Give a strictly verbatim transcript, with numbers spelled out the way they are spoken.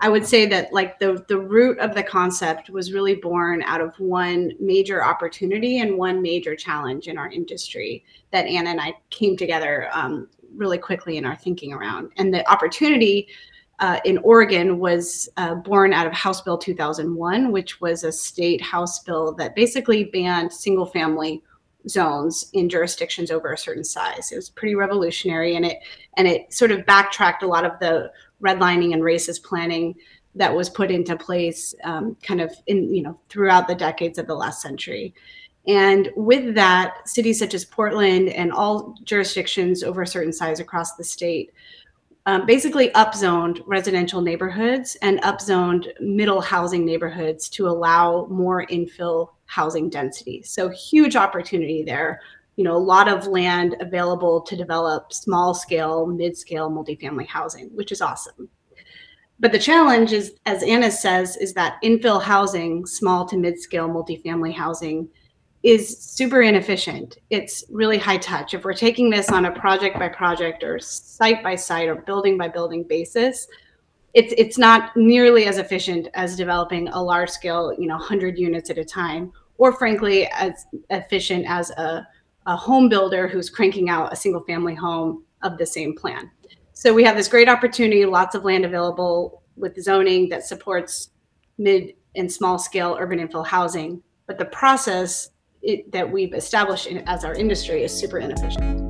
I would say that like the, the root of the concept was really born out of one major opportunity and one major challenge in our industry that Anna and I came together um, really quickly in our thinking around. And the opportunity uh, in Oregon was uh, born out of House Bill two thousand one, which was a state House bill that basically banned single family zones in jurisdictions over a certain size. It was pretty revolutionary, and it and it sort of backtracked a lot of the redlining and racist planning that was put into place um, kind of in, you know, throughout the decades of the last century. And with that, cities such as Portland and all jurisdictions over a certain size across the state um, basically upzoned residential neighborhoods and upzoned middle housing neighborhoods to allow more infill housing density. So huge opportunity there. You know, a lot of land available to develop small scale, mid scale multifamily housing, which is awesome. But the challenge is, as Anna says, is that infill housing, small to mid scale multifamily housing, is super inefficient. It's really high touch. If we're taking this on a project by project or site by site or building by building basis, it's it's not nearly as efficient as developing a large scale, you know, one hundred units at a time, or frankly, as efficient as a, a home builder who's cranking out a single family home of the same plan. So we have this great opportunity, lots of land available with zoning that supports mid and small scale urban infill housing, but the process it, that we've established in, as our industry is super inefficient.